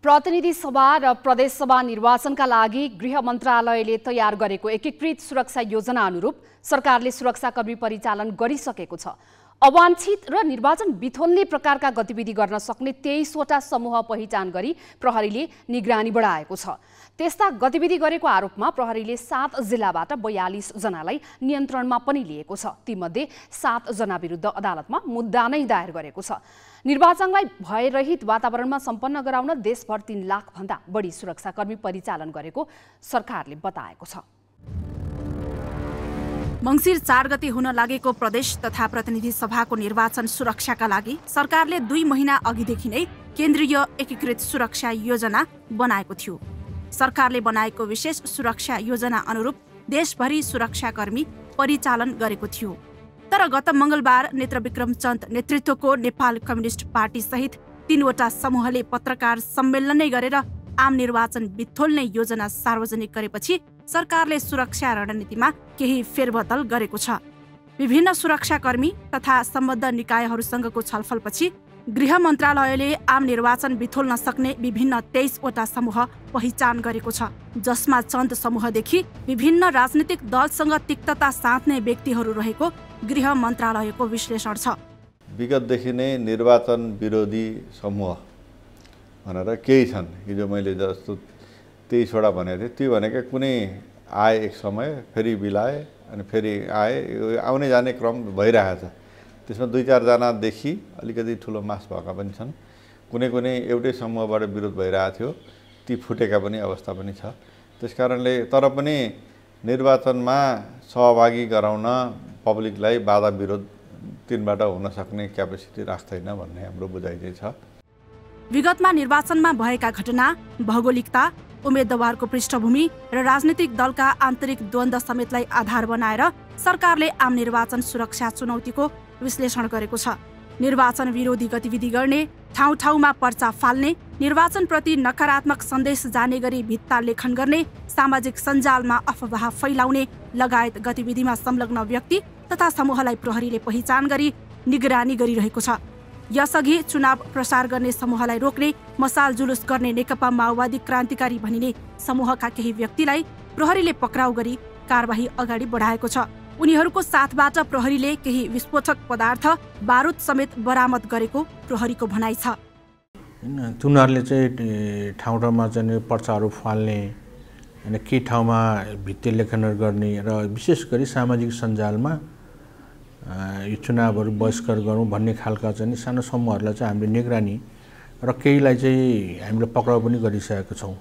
प्रतिनिधि सभा र प्रदेश सभा निर्वाचनका लागि गृह मन्त्रालयले तयार गरेको एकीकृत सुरक्षा योजना अनुरूप सरकारले सुरक्षाकर्मी परिचालन गरिसकेको छ। अवांछित र निर्वाचन बिथोल्ने प्रकारका गतिविधि गर्न सक्ने 23वटा समूह पहिचान गरी प्रहरीले निगरानी बढाएको छ। त्यस्ता गतिविधि गरेको आरोपमा प्रहरीले 7 जिल्लाबाट 42 जनालाई नियन्त्रणमा पनि लिएको छ। तीमध्ये 7 जना विरुद्ध अदालतमा मुद्दा नै दायर गरेको छ। निर्वाचनलाई भयरहित वातावरणमा सम्पन्न गराउन देशभर 3 लाख भन्दा बढी सुरक्षाकर्मी परिचालन गरेको सरकारले बताएको छ। मंसिर 4 गते हुन लागेको प्रदेश तथा प्रतिनिधि सभाको निर्वाचन सुरक्षाका लागि सरकारले 2 महिना अघिदेखि नै केन्द्रीय एकीकृत सुरक्षा योजना बनाएको थियो। सरकारले बनाएको विशेष सुरक्षा योजना अनुरूप देशभरि सुरक्षाकर्मी परिचालन गरेको थियो। तर गत मंगलबार नेत्रविक्रम चन्द नेतृत्वको नेपाल कम्युनिस्ट पार्टी सहित 3वटा समूहले पत्रकार सम्मेलन नै गरेर आम निर्वाचन बिथोल्ने योजना सार्वजनिक गरेपछि सरकारले सुरक्षा रणनीतिमा केही फेरबदल गरेको छ। विभिन्न सुरक्षाकर्मी तथा सम्बद्ध निकायहरूसँगको छलफलपछि गृह मन्त्रालयले आम निर्वाचन बिथोल्न सक्ने विभिन्न 23वटा समूह पहिचान गरेको छ, जसमा चन्द समूहदेखि विभिन्न राजनीतिक दलसँग तिक्तता साध्ने व्यक्तिहरू रहेको गृह मन्त्रालयको विश्लेषण छ। विगतदेखि नै निर्वाचन विरोधी समूह भनेर केही छन्। हिजो मैले जस्तो 23वटा भनेको थिएँ, त्यो भनेको कुनै आए एक समय फेरि बिलाए अनि फेरि आए, आउने जाने क्रम भइरहेको छ। त्यसमा 2-4 जनादेखि अलिकति ठुलो मास भएका पनि छन्। कुनै कुनै एउटै समूहबाट विरोध भइरहेको थियो, ती फुटेका पनि अवस्था पनि छ। त्यसकारणले तर पनि निर्वाचनमा सहभागी गराउन पब्लिकलाई बाधा विरोध तिनबाट हुन सक्ने क्यापेसिटी राख्दैन भन्ने हाम्रो बुझाइ चाहिँ छ। विगतमा निर्वाचनमा भएका घटना, भौगोलिकता, उम्मेदवारको पृष्ठभूमि र राजनीतिक दलका आन्तरिक द्वन्द्व समेतलाई आधार बनाएर सरकारले आम निर्वाचन सुरक्षा चुनौतीको विश्लेषण गरेको छ। निर्वाचन विरोधी गतिविधि गर्ने, ठाउँ ठाउँमा पर्चा फाल्ने, निर्वाचनप्रति नकारात्मक सन्देश जाने गरी भित्ता लेखन गर्ने, सामाजिक सञ्जालमा अफवाह फैलाउने लगायत गतिविधिमा संलग्न व्यक्ति तथा समूहलाई प्रहरीले पहिचान गरी निगरानी गरिरहेको छ। यसअघि चुनाव प्रसार गर्ने समूहलाई रोक्ने, मसाल जुलुस गर्ने नेकपा माओवादी क्रान्तिकारी भनिने समूहका केही व्यक्तिलाई प्रहरीले पक्राउ गरी कारबाही अगाडि बढाएको छ। उनीहरूको साथबाट प्रहरीले केही विस्फोटक पदार्थ, बारुद समेत बरामद गरेको प्रहरीको भनाइ छ। उनीहरूले चाहिँ ठाउँ ठाउँमा चाहिँ पर्चाहरू फाल्ने, अनि केही ठाउँमा भित्ते लेखनहरू गर्ने र विशेष गरी सामाजिक सञ्जालमा यो चुनावहरू बहिष्कार गरौँ भन्ने खालका चाहिँ सानो समूहहरूलाई चाहिँ हामीले निगरानी र केहीलाई चाहिँ हामीले पक्राउ पनि गरिसकेका छौँ।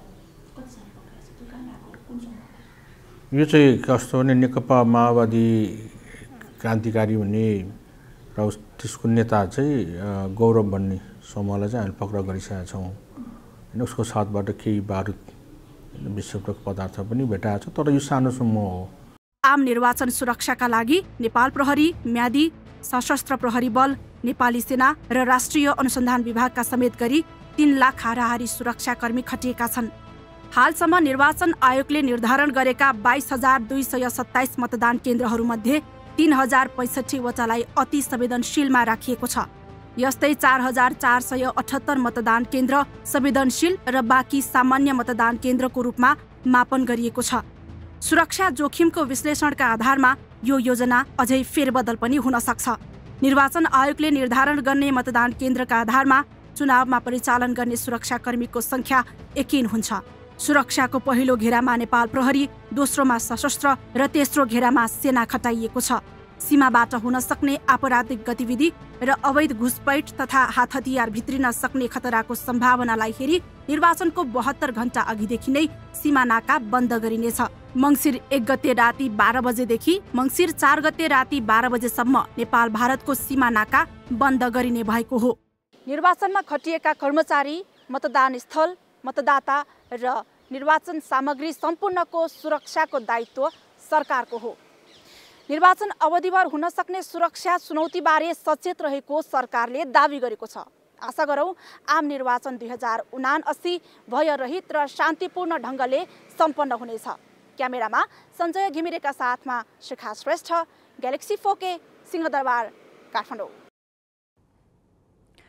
यो चाहिँ कस्तो भने नेकपा माओवादी क्रान्तिकारी भन्ने र त्यसको नेता चाहिँ गौरव भन्ने समूहलाई चाहिँ हामीले पक्राउ गरिसकेका छौँ। होइन, उसको साथबाट केही बारुद विस्फोटक पदार्थ पनि भेटाएको छ, तर यो सानो समूह हो। आम निर्वाचन सुरक्षाका लागि नेपाल प्रहरी, म्यादी, सशस्त्र प्रहरी बल, नेपाली सेना र राष्ट्रिय अनुसन्धान विभागका समेत गरी 3 लाख हाराहारी सुरक्षाकर्मी खटिएका छन्। हालसम्म निर्वाचन आयोगले निर्धारण गरेका 22,227 मतदान केन्द्रहरूमध्ये 3,065वटालाई अति संवेदनशीलमा राखिएको छ। यस्तै 4,478 मतदान केन्द्र संवेदनशील र बाँकी सामान्य मतदान केन्द्रको रूपमा मापन गरिएको छ। सुरक्षा जोखिमको विश्लेषणका आधारमा यो योजना अझै फेरबदल पनि हुन सक्छ। निर्वाचन आयोगले निर्धारण गर्ने मतदान केन्द्रका आधारमा चुनावमा परिचालन गर्ने सुरक्षाकर्मीको संख्या एकिन हुन्छ। सुरक्षाको पहिलो घेरामा नेपाल प्रहरी, दोस्रोमा सशस्त्र र तेस्रो घेरामा सेना खटाइएको छ। सीमाबाट हुन सक्ने आपराधिक गतिविधि र अवैध घुसपैठ तथा हात हतियार भित्रिन सक्ने खतराको सम्भावनालाई हेरी निर्वाचनको 72 घण्टा अघिदेखि नै सीमा नाका बन्द गरिनेछ। मंसिर 1 गते राति 12 बजेदेखि मंसिर 4 गते राति 12 बजेसम्म नेपाल भारतको सीमा नाका बन्द गरिने भएको हो। निर्वाचनमा खटिएका कर्मचारी, मतदान स्थल, मतदाता र निर्वाचन सामग्री सम्पूर्णको सुरक्षाको दायित्व सरकारको हो। निर्वाचन अवधिभर हुन सक्ने सुरक्षा चुनौतीबारे सचेत रहेको सरकारले दावी गरेको छ। आशा गरौँ आम निर्वाचन 2079 भयरहित र शान्तिपूर्ण ढङ्गले सम्पन्न हुनेछ। क्यामेरामा सञ्जय घिमिरेका साथमा शिखा श्रेष्ठ, ग्यालेक्सी 4K, सिंहदरबार, काठमाडौँ।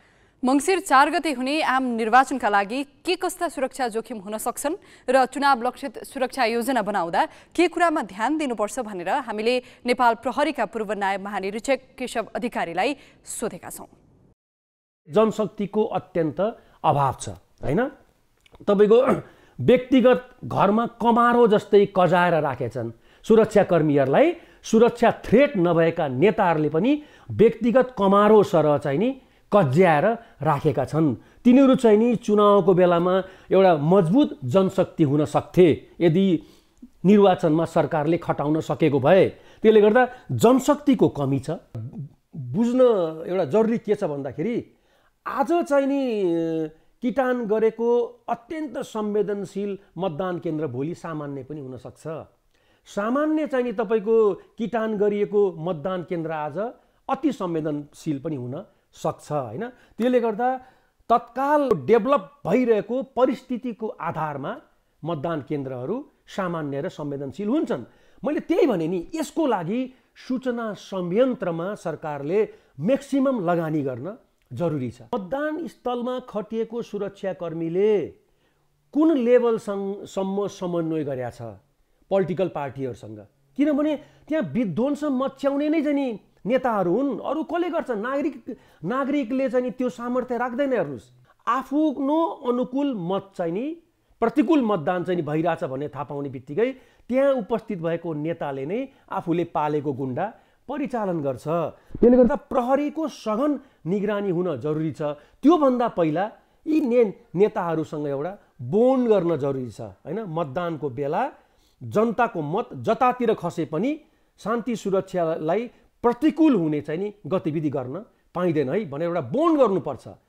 मङ्सिर 4 गते हुने आम निर्वाचनका लागि के कस्ता सुरक्षा जोखिम हुन सक्छन् र चुनाव लक्षित सुरक्षा योजना बनाउँदा के कुरामा ध्यान दिनुपर्छ भनेर हामीले नेपाल प्रहरीका पूर्व नायब महानिरीक्षक केशव अधिकारीलाई सोधेका छौं। जनशक्तिको अत्यन्त अभाव छ हैन। तपाईको व्यक्तिगत घरमा कमारो जस्तै कजाएर राखेछन्। सुरक्षाकर्मीहरूलाई सुरक्षा थ्रेट नभएका नेताहरूले पनि व्यक्तिगत कमारो सरह चाहिँ नि कज्याएर राखेका छन्। तिनीहरू चाहिँ नि चुनावको बेलामा एउटा मजबुत जनशक्ति हुन सक्थे यदि निर्वाचनमा सरकारले खटाउन सकेको भए। त्यसले गर्दा जनशक्तिको कमी छ। बुझ्न एउटा जरुरी के छ भन्दाखेरि आज चाहिँ नि किटान गरेको अत्यन्त संवेदनशील मतदान केन्द्र भोलि सामान्य पनि हुन सक्छ। सामान्य चाहिँ नि तपाईको किटान गरिएको मतदान केन्द्र आज अति संवेदनशील पनि हुन सक्छ हैन। त्यसले गर्दा तत्काल डेभलप भइरहेको परिस्थितिको आधारमा मतदान केन्द्रहरू सामान्य र संवेदनशील हुन्छन्। मैले त्यही भने नि यसको लागि सूचना संयन्त्रमा सरकारले म्याक्सिमम लगानी गर्न जरुरी छ। मतदान स्थलमा खटिएको सुरक्षाकर्मीले कुन लेभलसम्म समन्वय गरेका छ पोलिटिकल पार्टीहरूसँग, किनभने त्यहाँ विध्वंस मच्याउने नै चाहिँ नि नेताहरू हुन्। अरू कसले गर्छ? नागरिकले चाहिँ नि त्यो सामर्थ्य राख्दैन। हेर्नुहोस्, आफ्नो अनुकूल मत चाहिँ नि प्रतिकूल मतदान चाहिँ नि भइरहेछ भन्ने थाहा पाउने बित्तिकै त्यहाँ उपस्थित भएको नेताले नै आफूले पालेको गुन्डा परिचालन गर्छ। त्यसले गर्दा प्रहरीको सघन निगरानी हुन जरुरी छ। त्योभन्दा पहिला यी नेताहरूसँग एउटा बोन्ड गर्न जरुरी छ हैन। मतदानको बेला जनताको मत जतातिर खसे पनि शान्ति सुरक्षालाई प्रतिकूल हुने चाहिँ नि गतिविधि गर्न पाइँदैन है भनेर एउटा बोन्ड गर्नुपर्छ।